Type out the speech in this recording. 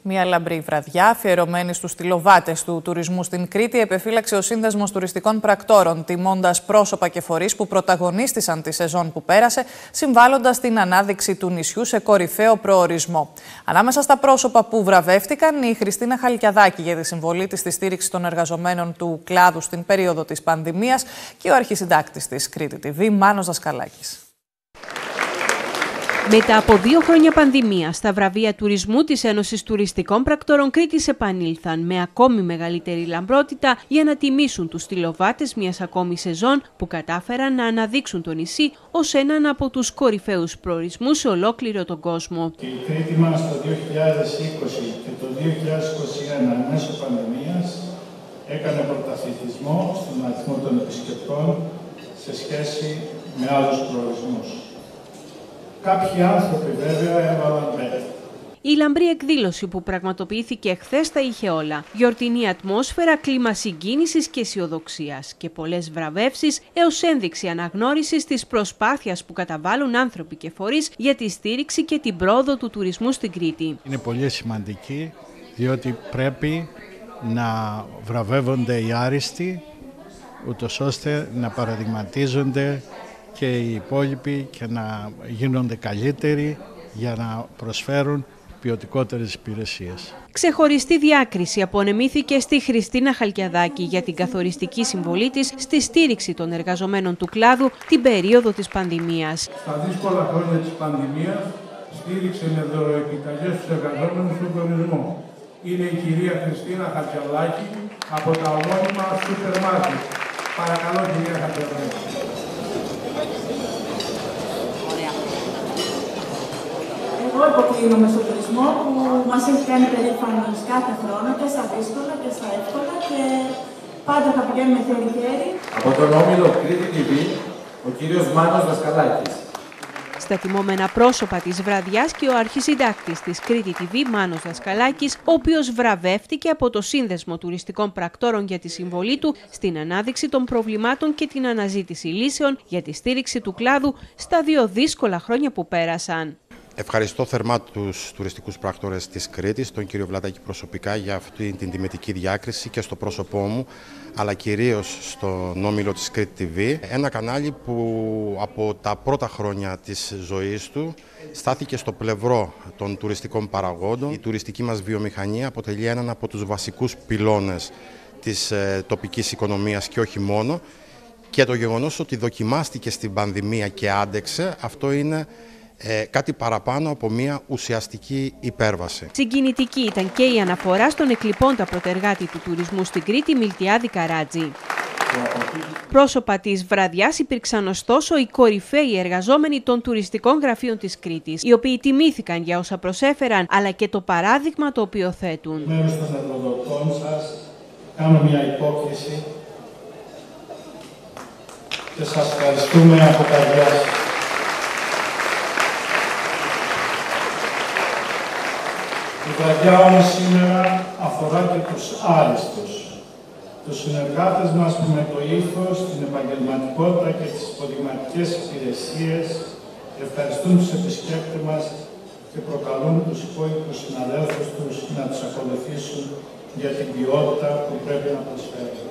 Μια λαμπρή βραδιά, αφιερωμένη στους τηλοβάτες του τουρισμού στην Κρήτη, επεφύλαξε ο Σύνδεσμος Τουριστικών Πρακτόρων, τιμώντας πρόσωπα και φορείς που πρωταγωνίστησαν τη σεζόν που πέρασε, συμβάλλοντας στην ανάδειξη του νησιού σε κορυφαίο προορισμό. Ανάμεσα στα πρόσωπα που βραβεύτηκαν, η Χριστίνα Χαλκιαδάκη για τη συμβολή της στη στήριξη των εργαζομένων του κλάδου στην περίοδο της πανδημίας και ο αρχισυντάκτης της Κρήτη TV, Μάνος Δασκαλάκης. Μετά από 2 χρόνια πανδημίας, τα βραβεία τουρισμού της Ένωσης Τουριστικών Πρακτόρων Κρήτης επανήλθαν με ακόμη μεγαλύτερη λαμπρότητα για να τιμήσουν τους τηλοβάτες μιας ακόμη σεζόν που κατάφεραν να αναδείξουν το νησί ως έναν από τους κορυφαίους προορισμούς σε ολόκληρο τον κόσμο. Η Κρήτη μας το 2020 και το 2021 μέσω πανδημίας έκανε πρωταθλητισμό στον αριθμό των επισκεπτών σε σχέση με άλλους προορισμούς. Κάποιοι άνθρωποι βέβαια έβαλαν πέρα. Η λαμπρή εκδήλωση που πραγματοποιήθηκε χθες τα είχε όλα. Γιορτινή ατμόσφαιρα, κλίμα συγκίνησης και αισιοδοξίας και πολλές βραβεύσεις έως ένδειξη αναγνώρισης της προσπάθειας που καταβάλουν άνθρωποι και φορείς για τη στήριξη και την πρόοδο του τουρισμού στην Κρήτη. Είναι πολύ σημαντική διότι πρέπει να βραβεύονται οι άριστοι ούτως ώστε να παραδειγματίζονται και οι υπόλοιποι και να γίνονται καλύτεροι για να προσφέρουν ποιοτικότερες υπηρεσίες. Ξεχωριστή διάκριση απονεμήθηκε στη Χριστίνα Χαλκιαδάκη για την καθοριστική συμβολή της στη στήριξη των εργαζομένων του κλάδου την περίοδο της πανδημίας. Στα δύσκολα χρόνια της πανδημίας στήριξε με δωροεπιταγές στους εργαζόμενους του τουρισμού. Είναι η κυρία Χριστίνα Χαλκιαδάκη από τα ομώνυμα σούπερ μάρκετ. Παρακαλώ, κυρία Χαλκιαδάκη. Εγώ υποκλίνομαι στον τουρισμό που μας έχει κάνει περήφανος κάθε χρόνο και στα δύσκολα και στα εύκολα και πάντα θα πηγαίνουμε χέρι-χέρι. Από τον Όμιλο Κρήτη TV, ο κύριος Μάνος Δασκαλάκης. Στα τιμώμενα πρόσωπα της βραδιάς και ο αρχισυντάκτης της Κρήτη TV, Μάνος Δασκαλάκης, ο οποίος βραβεύτηκε από το Σύνδεσμο Τουριστικών Πρακτόρων για τη συμβολή του στην ανάδειξη των προβλημάτων και την αναζήτηση λύσεων για τη στήριξη του κλάδου στα 2 δύσκολα χρόνια που πέρασαν. Ευχαριστώ θερμά τους τουριστικούς πράκτορες της Κρήτης, τον κύριο Βλατάκη προσωπικά για αυτή την τιμητική διάκριση και στο πρόσωπό μου, αλλά κυρίως στον όμιλο της Κρήτη TV. Ένα κανάλι που από τα πρώτα χρόνια της ζωής του στάθηκε στο πλευρό των τουριστικών παραγόντων. Η τουριστική μας βιομηχανία αποτελεί έναν από τους βασικούς πυλώνες της τοπικής οικονομίας και όχι μόνο. Και το γεγονός ότι δοκιμάστηκε στην πανδημία και άντεξε, αυτό είναι κάτι παραπάνω από μια ουσιαστική υπέρβαση. Συγκινητική ήταν και η αναφορά στον εκλειπώντα πρωτεργάτη του τουρισμού στην Κρήτη, Μιλτιάδη Καράτζη. Πρόσωπα της βραδιάς υπήρξαν ωστόσο οι κορυφαίοι εργαζόμενοι των τουριστικών γραφείων της Κρήτης, οι οποίοι τιμήθηκαν για όσα προσέφεραν, αλλά και το παράδειγμα το οποίο θέτουν. Μέρος των εργοδοτών σας, κάνω μια υπόκληση και σας ευχαριστούμε από καρδιάς. Η βραδιά όμως σήμερα αφορά και τους άριστους, τους συνεργάτες μας που με το ήθος, την επαγγελματικότητα και τις υποδειγματικές υπηρεσίες ευχαριστούν τους επισκέπτες μας και προκαλούν τους υπόλοιπους συναδέλφους τους να τους ακολουθήσουν για την ποιότητα που πρέπει να προσφέρουν.